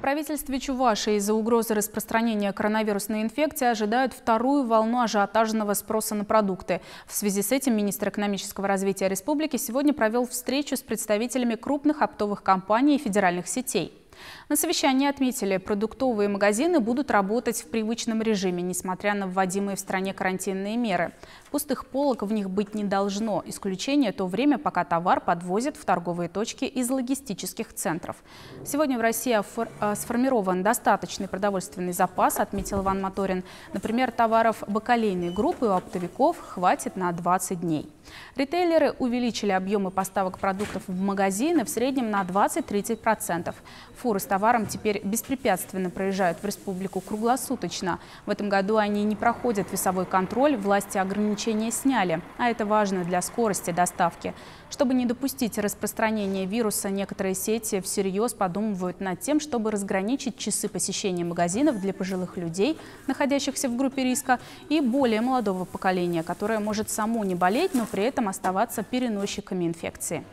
правительстве Чувашии из-за угрозы распространения коронавирусной инфекции ожидают вторую волну ажиотажного спроса на продукты. В связи с этим министр экономического развития республики сегодня провел встречу с представителями крупных оптовых компаний и федеральных сетей. На совещании отметили, продуктовые магазины будут работать в привычном режиме, несмотря на вводимые в стране карантинные меры. Пустых полок в них быть не должно. Исключение – то время, пока товар подвозят в торговые точки из логистических центров. Сегодня в России сформирован достаточный продовольственный запас, отметил Иван Моторин. Например, товаров бакалейной группы у оптовиков хватит на 20 дней. Ритейлеры увеличили объемы поставок продуктов в магазины в среднем на 20–30%. Фуры с товаром теперь беспрепятственно проезжают в республику круглосуточно. В этом году они не проходят весовой контроль, власти ограничения сняли. А это важно для скорости доставки. Чтобы не допустить распространения вируса, некоторые сети всерьез подумывают над тем, чтобы разграничить часы посещения магазинов для пожилых людей, находящихся в группе риска, и более молодого поколения, которое может само не болеть, но при этом оставаться переносчиками инфекции.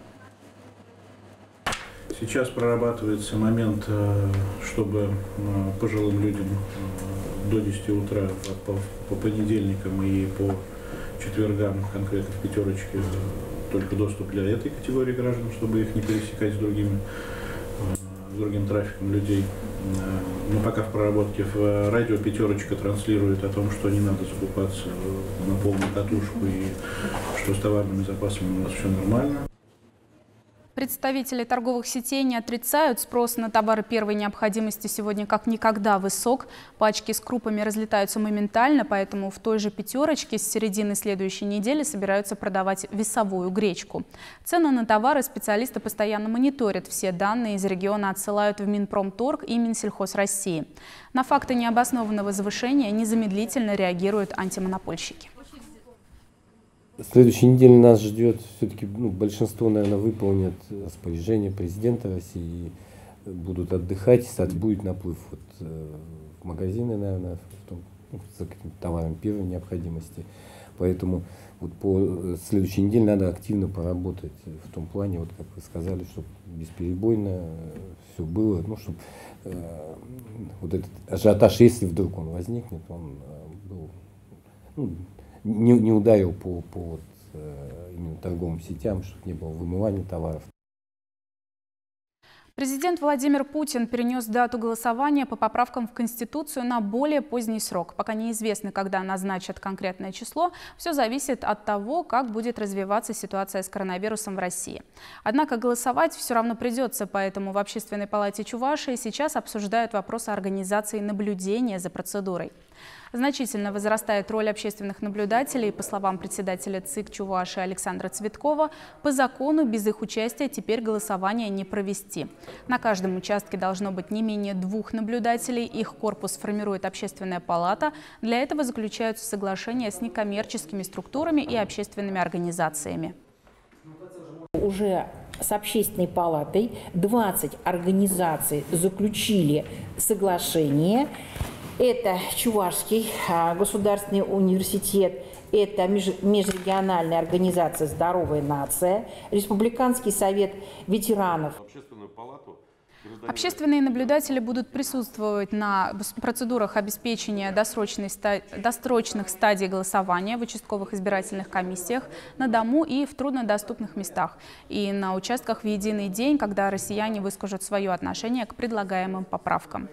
Сейчас прорабатывается момент, чтобы пожилым людям до 10 утра по понедельникам и по четвергам, конкретно в пятерочке, только доступ для этой категории граждан, чтобы их не пересекать с другим трафиком людей. Но пока в проработке в радио «Пятерочка» транслирует о том, что не надо закупаться на полную катушку и что с товарными запасами у нас все нормально. Представители торговых сетей не отрицают, спрос на товары первой необходимости сегодня как никогда высок. Пачки с крупами разлетаются моментально, поэтому в той же «Пятерочке» с середины следующей недели собираются продавать весовую гречку. Цены на товары специалисты постоянно мониторят. Все данные из региона отсылают в Минпромторг и Минсельхоз России. На факты необоснованного завышения незамедлительно реагируют антимонопольщики. Следующей неделе нас ждет, все-таки большинство, наверное, выполнят распоряжение президента России, будут отдыхать, будет наплыв в магазины, наверное, за какими-то товарами первой необходимости. Поэтому по следующей неделе надо активно поработать в том плане, как вы сказали, чтобы бесперебойно все было, чтобы этот ажиотаж, если вдруг он возникнет, он был, не ударил по именно торговым сетям, чтобы не было вымывания товаров. Президент Владимир Путин перенес дату голосования по поправкам в Конституцию на более поздний срок. Пока неизвестно, когда назначат конкретное число. Все зависит от того, как будет развиваться ситуация с коронавирусом в России. Однако голосовать все равно придется, поэтому в Общественной палате Чувашии сейчас обсуждают вопрос о организации наблюдения за процедурой. Значительно возрастает роль общественных наблюдателей. По словам председателя ЦИК Чувашии Александра Цветкова, по закону без их участия теперь голосование не провести. На каждом участке должно быть не менее 2 наблюдателей. Их корпус формирует Общественная палата. Для этого заключаются соглашения с некоммерческими структурами и общественными организациями. Уже с Общественной палатой 20 организаций заключили соглашение. Это Чувашский государственный университет, это межрегиональная организация «Здоровая нация», Республиканский совет ветеранов. Общественные наблюдатели будут присутствовать на процедурах обеспечения досрочных стадий голосования в участковых избирательных комиссиях, на дому и в труднодоступных местах, и на участках в единый день, когда россияне выскажут свое отношение к предлагаемым поправкам.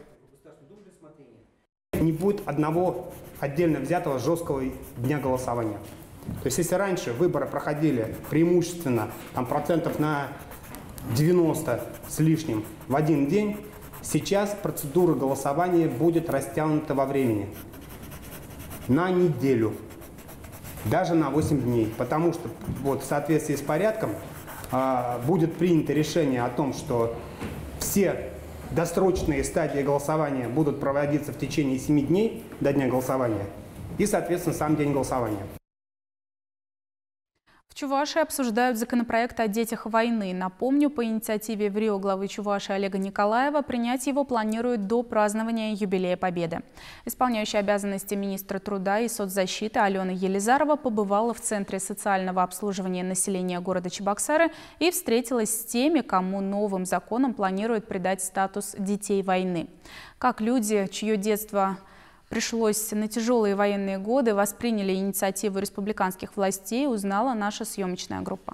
Не будет одного отдельно взятого жесткого дня голосования. То есть если раньше выборы проходили преимущественно процентов на 90 с лишним в один день, сейчас процедура голосования будет растянута во времени на неделю, даже на 8 дней. Потому что в соответствии с порядком будет принято решение о том, что все досрочные стадии голосования будут проводиться в течение 7 дней до дня голосования и, соответственно, сам день голосования. Чувашии обсуждают законопроект о детях войны. Напомню, по инициативе в Рио главы Чувашии Олега Николаева принять его планируют до празднования юбилея Победы. Исполняющая обязанности министра труда и соцзащиты Алена Елизарова побывала в Центре социального обслуживания населения города Чебоксары и встретилась с теми, кому новым законом планируют придать статус детей войны. Как люди, чье детство пришлось на тяжелые военные годы, восприняли инициативу республиканских властей, узнала наша съемочная группа.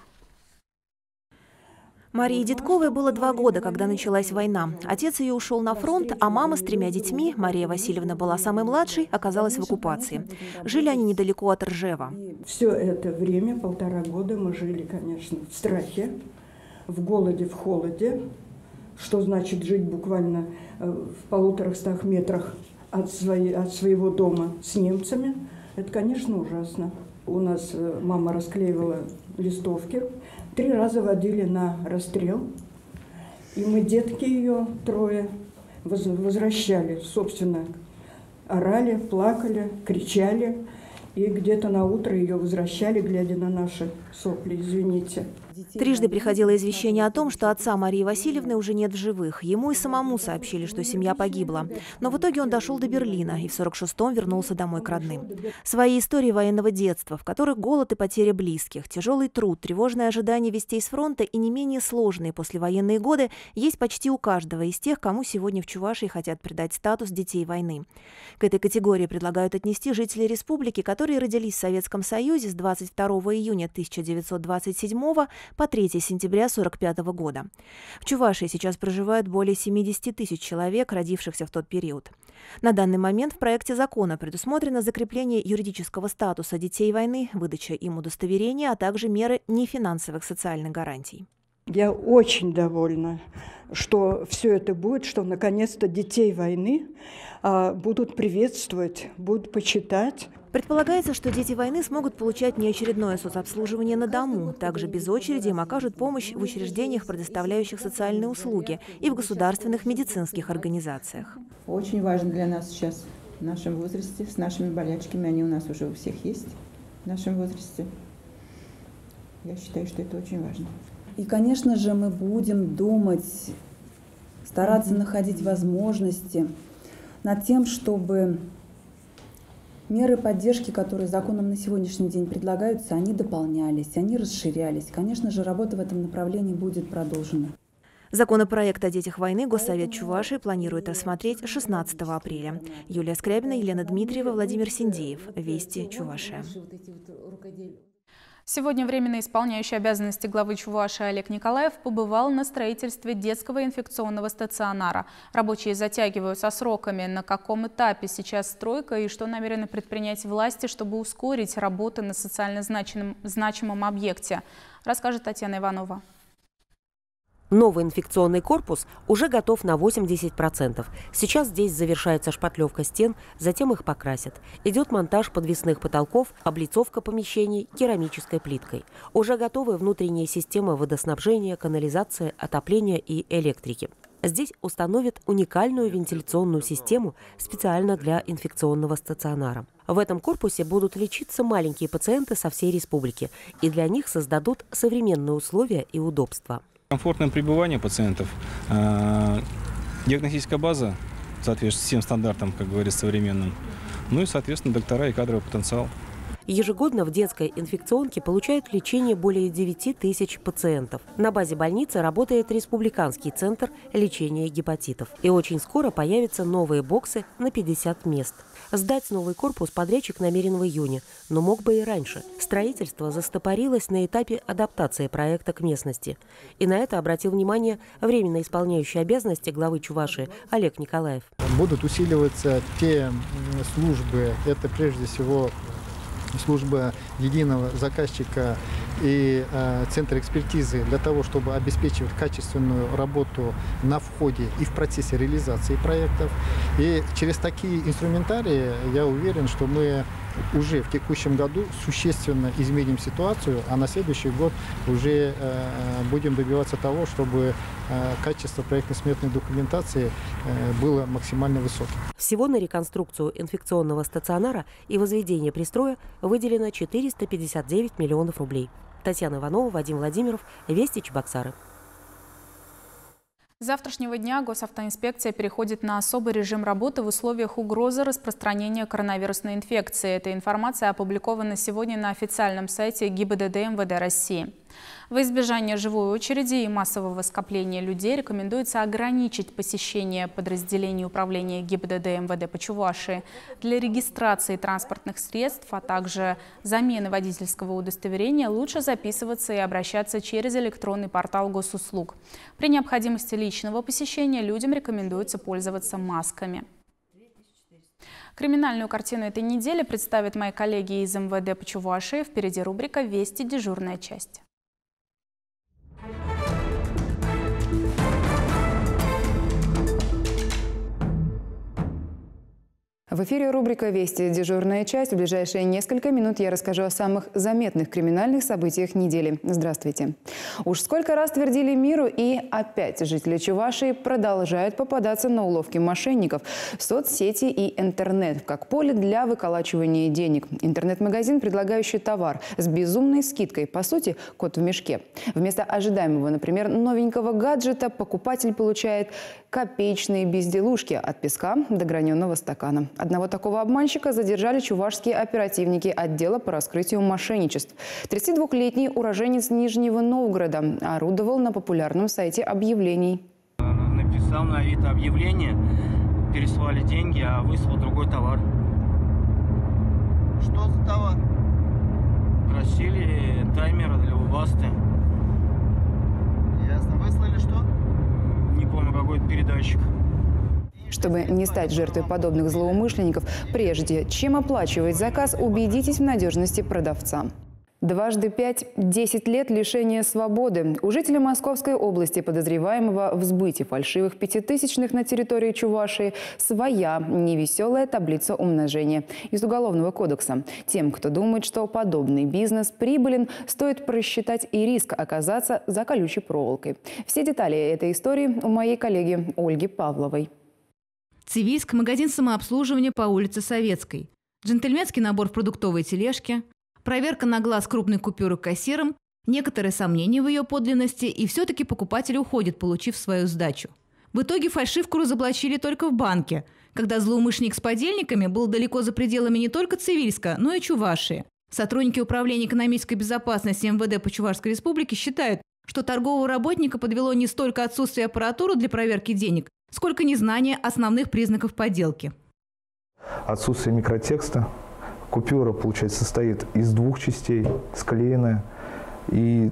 Марии Дедковой было 2 года, когда началась война. Отец ее ушел на фронт, а мама с 3 детьми, Мария Васильевна была самой младшей, оказалась в оккупации. Жили они недалеко от Ржева. Все это время, 1,5 года, мы жили, конечно, в страхе, в голоде, в холоде. Что значит жить буквально в 150 метрах от своего дома с немцами? Это, конечно, ужасно. У нас мама расклеивала листовки. 3 раза водили на расстрел. И мы, детки ее 3, возвращали, собственно, орали, плакали, кричали. И где-то на утро ее возвращали, глядя на наши сопли, извините. Трижды приходило извещение о том, что отца Марии Васильевны уже нет в живых. Ему и самому сообщили, что семья погибла. Но в итоге он дошел до Берлина и в 46-м вернулся домой к родным. Свои истории военного детства, в которых голод и потеря близких, тяжелый труд, тревожное ожидание вестей с фронта и не менее сложные послевоенные годы, есть почти у каждого из тех, кому сегодня в Чувашии хотят придать статус детей войны. К этой категории предлагают отнести жители республики, которые родились в Советском Союзе с 22 июня 1927 по 3 сентября 1945 года. В Чувашии сейчас проживают более 70 тысяч человек, родившихся в тот период. На данный момент в проекте закона предусмотрено закрепление юридического статуса детей войны, выдача им удостоверения, а также меры нефинансовых социальных гарантий. Я очень довольна, что все это будет, что наконец-то детей войны будут приветствовать, будут почитать. Предполагается, что дети войны смогут получать неочередное соцобслуживание на дому. Также без очереди им окажут помощь в учреждениях, предоставляющих социальные услуги, и в государственных медицинских организациях. Очень важно для нас сейчас в нашем возрасте, с нашими болячками, они у нас уже у всех есть в нашем возрасте. Я считаю, что это очень важно. И, конечно же, мы будем думать, стараться находить возможности над тем, чтобы меры поддержки, которые законом на сегодняшний день предлагаются, они дополнялись, они расширялись. Конечно же, работа в этом направлении будет продолжена. Законопроект о детях войны Госсовет Чувашии планирует рассмотреть 16 апреля. Юлия Скрябина, Елена Дмитриева, Владимир Синдеев. Вести, Чувашия. Сегодня временно исполняющий обязанности главы Чувашии Олег Николаев побывал на строительстве детского инфекционного стационара. Рабочие затягивают со сроками. На каком этапе сейчас стройка и что намерены предпринять власти, чтобы ускорить работы на социально значимом объекте, расскажет Татьяна Иванова. Новый инфекционный корпус уже готов на 80%. Сейчас здесь завершается шпатлевка стен, затем их покрасят. Идет монтаж подвесных потолков, облицовка помещений керамической плиткой. Уже готовы внутренние системы водоснабжения, канализации, отопления и электрики. Здесь установят уникальную вентиляционную систему специально для инфекционного стационара. В этом корпусе будут лечиться маленькие пациенты со всей республики, и для них создадут современные условия и удобства. Комфортное пребывание пациентов, диагностическая база соответствует всем стандартам, как говорится, современным, ну и, соответственно, доктора и кадровый потенциал. Ежегодно в детской инфекционке получают лечение более 9 тысяч пациентов. На базе больницы работает республиканский центр лечения гепатитов. И очень скоро появятся новые боксы на 50 мест. Сдать новый корпус подрядчик намерен в июне, но мог бы и раньше. Строительство застопорилось на этапе адаптации проекта к местности. И на это обратил внимание временно исполняющий обязанности главы Чувашии Олег Николаев. Будут усиливаться те службы, это прежде всего служба единого заказчика и центр экспертизы для того, чтобы обеспечивать качественную работу на входе и в процессе реализации проектов. И через такие инструментарии я уверен, что мы уже в текущем году существенно изменим ситуацию, а на следующий год уже будем добиваться того, чтобы качество проектно-сметной документации было максимально высоким. Всего на реконструкцию инфекционного стационара и возведение пристроя выделено 459 миллионов рублей. Татьяна Иванова, Вадим Владимиров, Вести, Чебоксары. С завтрашнего дня госавтоинспекция переходит на особый режим работы в условиях угрозы распространения коронавирусной инфекции. Эта информация опубликована сегодня на официальном сайте ГИБДД МВД России. Во избежание живой очереди и массового скопления людей рекомендуется ограничить посещение подразделений управления ГИБДД МВД по Чувашии для регистрации транспортных средств, а также замены водительского удостоверения лучше записываться и обращаться через электронный портал госуслуг. При необходимости личного посещения людям рекомендуется пользоваться масками. Криминальную картину этой недели представят мои коллеги из МВД по Чувашии. Впереди рубрика «Вести. Дежурная часть». В эфире рубрика «Вести. Дежурная часть». В ближайшие несколько минут я расскажу о самых заметных криминальных событиях недели. Здравствуйте. Уж сколько раз твердили миру, и опять жители Чувашии продолжают попадаться на уловки мошенников. Соцсети и интернет как поле для выколачивания денег. Интернет-магазин, предлагающий товар с безумной скидкой. По сути, кот в мешке. Вместо ожидаемого, например, новенького гаджета, покупатель получает копеечные безделушки от песка до граненого стакана. Одного такого обманщика задержали чувашские оперативники отдела по раскрытию мошенничеств. 32-летний уроженец Нижнего Новгорода орудовал на популярном сайте объявлений. Написал на Авито объявление, переслали деньги, а выслал другой товар. Что за товар? Просили таймер для Убасты. Ясно. Выслали что? Не помню, какой-то передатчик. Чтобы не стать жертвой подобных злоумышленников, прежде чем оплачивать заказ, убедитесь в надежности продавца. Дважды 5 – 10 лет лишения свободы. У жителя Московской области, подозреваемого в сбыте фальшивых пятитысячных на территории Чувашии, своя невеселая таблица умножения из Уголовного кодекса. Тем, кто думает, что подобный бизнес прибылен, стоит просчитать и риск оказаться за колючей проволокой. Все детали этой истории у моей коллеги Ольги Павловой. Цивильск – магазин самообслуживания по улице Советской. Джентльменский набор в продуктовой тележке, проверка на глаз крупной купюры кассиром, некоторые сомнения в ее подлинности, и все-таки покупатель уходит, получив свою сдачу. В итоге фальшивку разоблачили только в банке, когда злоумышленник с подельниками был далеко за пределами не только Цивильска, но и Чувашии. Сотрудники Управления экономической безопасности МВД по Чувашской республике считают, что торгового работника подвело не столько отсутствие аппаратуры для проверки денег, сколько незнание основных признаков подделки. Отсутствие микротекста. Купюра, получается, состоит из двух частей, склеенная. И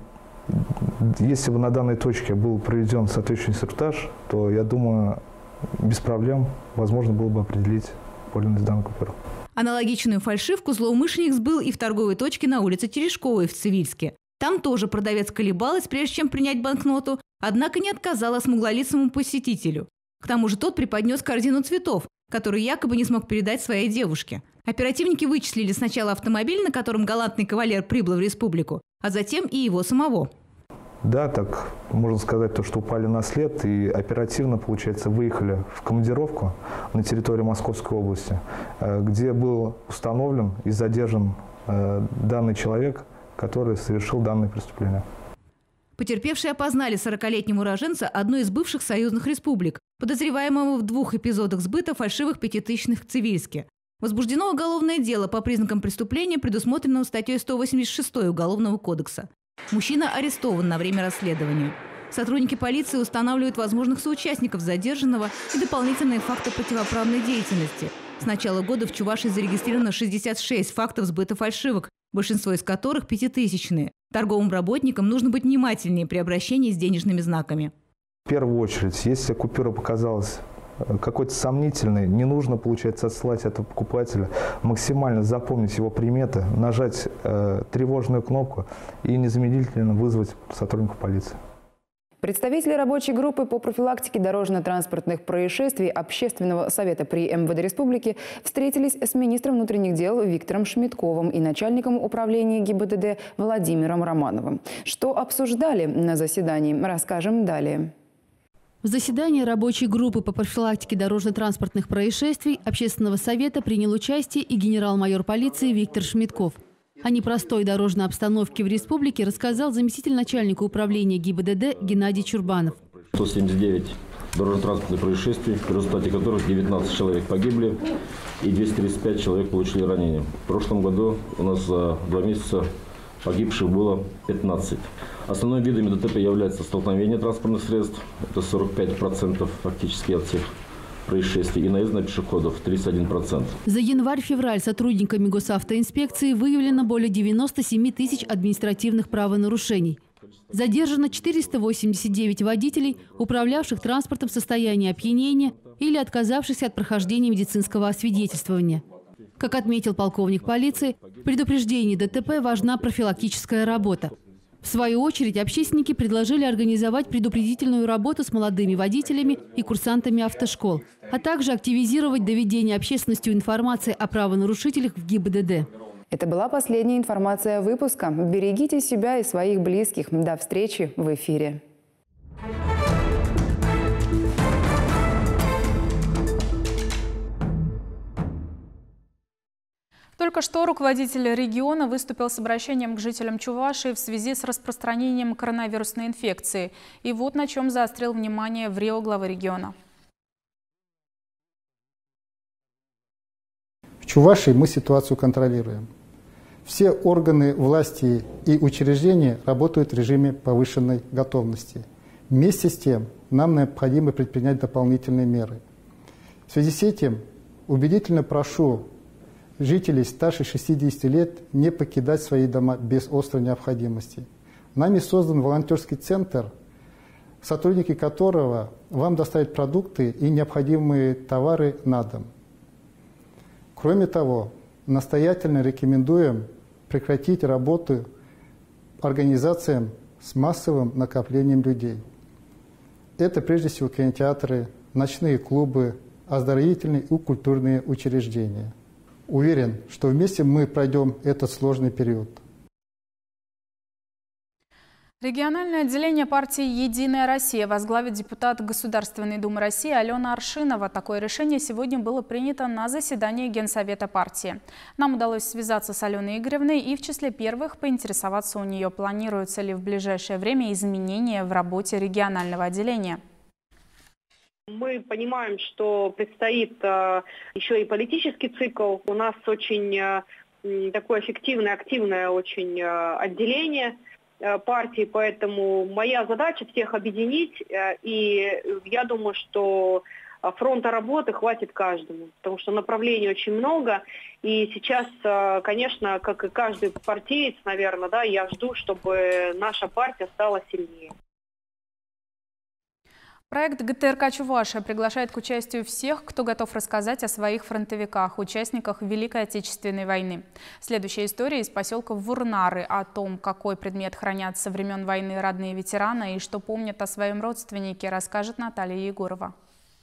если бы на данной точке был проведен соответствующий инструктаж, то, я думаю, без проблем возможно было бы определить подлинность данной купюры. Аналогичную фальшивку злоумышленник сбыл и в торговой точке на улице Терешковой в Цивильске. Там тоже продавец колебалась, прежде чем принять банкноту, однако не отказала смуглолицому посетителю. К тому же тот преподнес корзину цветов, которую якобы не смог передать своей девушке. Оперативники вычислили сначала автомобиль, на котором галантный кавалер прибыл в республику, а затем и его самого. Да, так можно сказать, то, что упали на след и оперативно, получается, выехали в командировку на территорию Московской области, где был установлен и задержан данный человек, который совершил данное преступление. Потерпевшие опознали 40-летнего уроженца одной из бывших союзных республик, подозреваемого в 2 эпизодах сбыта фальшивых пятитысячных в Цивильске. Возбуждено уголовное дело по признакам преступления, предусмотренного статьей 186 Уголовного кодекса. Мужчина арестован на время расследования. Сотрудники полиции устанавливают возможных соучастников задержанного и дополнительные факты противоправной деятельности. С начала года в Чувашии зарегистрировано 66 фактов сбыта фальшивок, большинство из которых пятитысячные. Торговым работникам нужно быть внимательнее при обращении с денежными знаками. В первую очередь, если купюра показалась какой-то сомнительной, не нужно, получается, отсылать этого покупателя, максимально запомнить его приметы, нажать тревожную кнопку и незамедлительно вызвать сотрудников полиции. Представители рабочей группы по профилактике дорожно-транспортных происшествий Общественного совета при МВД Республики встретились с министром внутренних дел Виктором Шмитковым и начальником управления ГИБДД Владимиром Романовым. Что обсуждали на заседании, расскажем далее. В заседании рабочей группы по профилактике дорожно-транспортных происшествий Общественного совета принял участие и генерал-майор полиции Виктор Шмитков. О непростой дорожной обстановке в республике рассказал заместитель начальника управления ГИБДД Геннадий Чурбанов. 179 дорожно-транспортных происшествий, в результате которых 19 человек погибли и 235 человек получили ранения. В прошлом году у нас за 2 месяца погибших было 15. Основными видами ДТП являются столкновение транспортных средств, это 45% фактически от всех происшествий, и наезд на пешеходов 31%. За январь-февраль сотрудниками госавтоинспекции выявлено более 97 тысяч административных правонарушений. Задержано 489 водителей, управлявших транспортом в состоянии опьянения или отказавшихся от прохождения медицинского освидетельствования. Как отметил полковник полиции, в предупреждении ДТП важна профилактическая работа. В свою очередь, общественники предложили организовать предупредительную работу с молодыми водителями и курсантами автошкол, а также активизировать доведение общественностью информации о правонарушителях в ГИБДД. Это была последняя информация выпуска. Берегите себя и своих близких. До встречи в эфире. Только что руководитель региона выступил с обращением к жителям Чувашии в связи с распространением коронавирусной инфекции. И вот на чем заострил внимание в Рио глава региона. В Чувашии мы ситуацию контролируем. Все органы власти и учреждения работают в режиме повышенной готовности. Вместе с тем нам необходимо предпринять дополнительные меры. В связи с этим убедительно прошу жителей старше 60 лет не покидать свои дома без острой необходимости. Нами создан волонтерский центр, сотрудники которого вам доставят продукты и необходимые товары на дом. Кроме того, настоятельно рекомендуем прекратить работу организациям с массовым накоплением людей. Это прежде всего кинотеатры, ночные клубы, оздоровительные и культурные учреждения. Уверен, что вместе мы пройдем этот сложный период. Региональное отделение партии «Единая Россия» возглавит депутат Государственной Думы России Алена Аршинова. Такое решение сегодня было принято на заседании Генсовета партии. Нам удалось связаться с Аленой Игоревной и в числе первых поинтересоваться у нее, планируются ли в ближайшее время изменения в работе регионального отделения. Мы понимаем, что предстоит еще и политический цикл. У нас очень такое эффективное, активное очень отделение партии, поэтому моя задача всех объединить, и я думаю, что фронта работы хватит каждому, потому что направлений очень много, и сейчас, конечно, как и каждый партиец, наверное, да, я жду, чтобы наша партия стала сильнее. Проект ГТРК «Чувашия» приглашает к участию всех, кто готов рассказать о своих фронтовиках, участниках Великой Отечественной войны. Следующая история из поселка Вурнары о том, какой предмет хранят со времен войны родные ветераны и что помнят о своем родственнике, расскажет Наталья Егорова.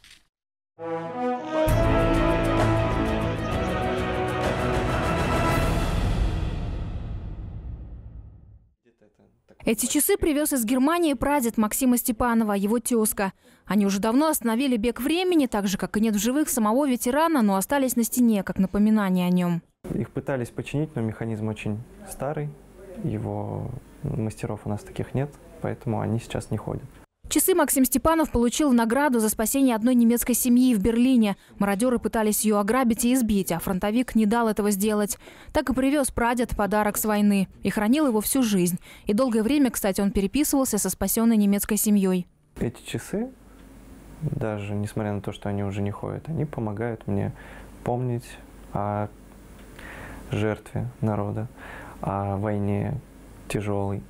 Эти часы привез из Германии прадед Максима Степанова, его тезка. Они уже давно остановили бег времени, так же, как и нет в живых самого ветерана, но остались на стене, как напоминание о нем. Их пытались починить, но механизм очень старый, его мастеров у нас таких нет, поэтому они сейчас не ходят. Часы Максим Степанов получил в награду за спасение одной немецкой семьи в Берлине. Мародеры пытались ее ограбить и избить, а фронтовик не дал этого сделать. Так и привез прадед подарок с войны и хранил его всю жизнь. И долгое время, кстати, он переписывался со спасенной немецкой семьей. Эти часы, даже несмотря на то, что они уже не ходят, они помогают мне помнить о жертве народа, о войне тяжелой.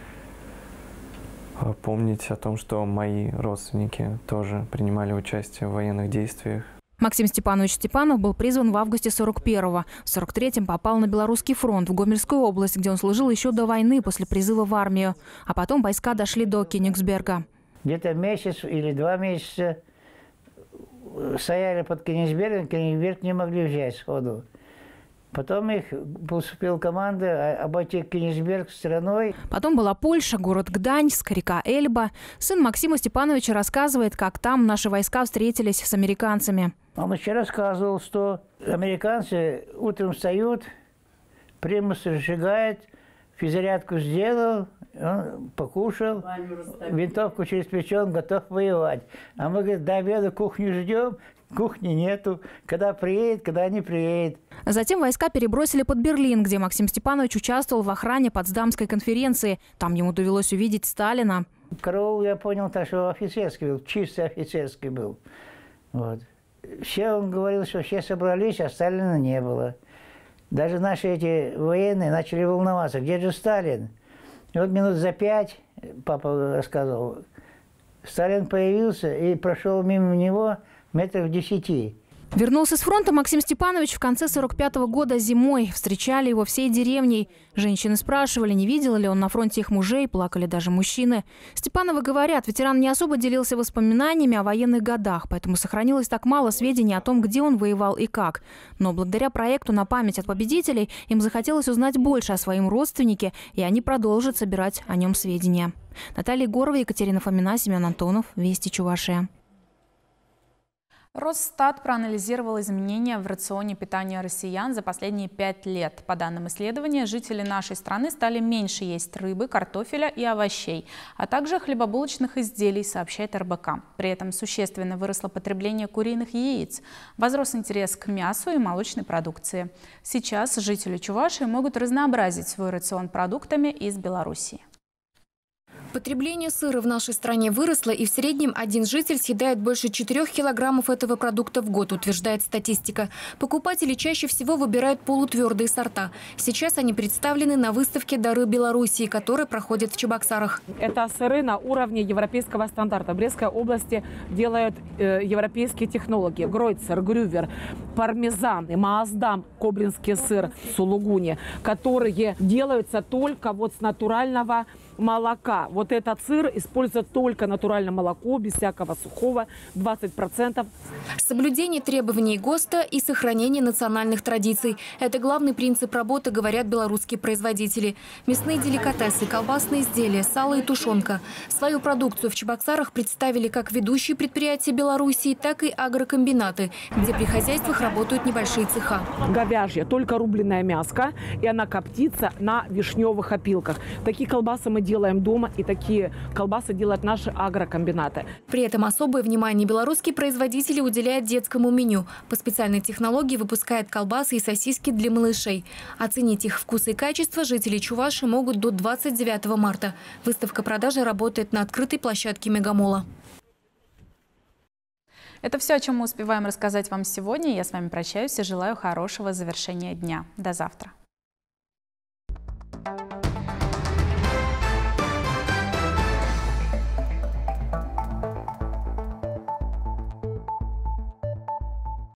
Помнить о том, что мои родственники тоже принимали участие в военных действиях. Максим Степанович Степанов был призван в августе 41-го. В 43-м попал на Белорусский фронт в Гомельскую область, где он служил еще до войны после призыва в армию. А потом войска дошли до Кёнигсберга. Где-то месяц или 2 месяца стояли под Кёнигсбергом, Кёнигсберг не могли взять сходу. Потом их поступила команда обойти Кёнигсберг стороной. Потом была Польша, город Гданьск, река Эльба. Сын Максима Степановича рассказывает, как там наши войска встретились с американцами. Он еще рассказывал, что американцы утром встают, примус сжигает, физзарядку сделал, он покушал, винтовку через плечо, он готов воевать. А мы, говорит, до обеда кухню ждем, кухни нету, когда приедет, когда не приедет. Затем войска перебросили под Берлин, где Максим Степанович участвовал в охране Потсдамской конференции. Там ему довелось увидеть Сталина. Караул, я понял, так, что офицерский был, чисто офицерский был. Вот. Все, он говорил, что все собрались, а Сталина не было. Даже наши эти военные начали волноваться, где же Сталин? И вот минут за 5, папа рассказывал, Сталин появился и прошел мимо него метров 10. Вернулся с фронта Максим Степанович в конце 1945 года зимой. Встречали его всей деревней. Женщины спрашивали, не видел ли он на фронте их мужей, плакали даже мужчины. Степановы говорят, ветеран не особо делился воспоминаниями о военных годах, поэтому сохранилось так мало сведений о том, где он воевал и как. Но благодаря проекту «На память от победителей» им захотелось узнать больше о своем родственнике, и они продолжат собирать о нем сведения. Наталья Егорова, Екатерина Фомина, Семен Антонов. Вести Чувашия. Росстат проанализировал изменения в рационе питания россиян за последние 5 лет. По данным исследования, жители нашей страны стали меньше есть рыбы, картофеля и овощей, а также хлебобулочных изделий, сообщает РБК. При этом существенно выросло потребление куриных яиц. Возрос интерес к мясу и молочной продукции. Сейчас жители Чувашии могут разнообразить свой рацион продуктами из Белоруссии. Потребление сыра в нашей стране выросло, и в среднем один житель съедает больше 4 килограммов этого продукта в год, утверждает статистика. Покупатели чаще всего выбирают полутвердые сорта. Сейчас они представлены на выставке «Дары Белоруссии», которая проходит в Чебоксарах. Это сыры на уровне европейского стандарта. В Брестской области делают европейские технологии. Гройцер, Грювер, пармезан, Маасдам, коблинский сыр, сулугуни, которые делаются только вот с натурального молока. Вот этот сыр использует только натуральное молоко, без всякого сухого, 20%. Соблюдение требований ГОСТа и сохранение национальных традиций – это главный принцип работы, говорят белорусские производители. Мясные деликатесы, колбасные изделия, сало и тушенка. Свою продукцию в Чебоксарах представили как ведущие предприятия Белоруссии, так и агрокомбинаты, где при хозяйствах работают небольшие цеха. Говяжье, только рубленое мяско, и она коптится на вишневых опилках. Такие колбасы мы делаем дома, и такие колбасы делают наши агрокомбинаты. При этом особое внимание белорусские производители уделяют детскому меню. По специальной технологии выпускают колбасы и сосиски для малышей. Оценить их вкус и качество жители Чувашии могут до 29 марта. Выставка продажи работает на открытой площадке Мегамола. Это все, о чем мы успеваем рассказать вам сегодня. Я с вами прощаюсь и желаю хорошего завершения дня. До завтра.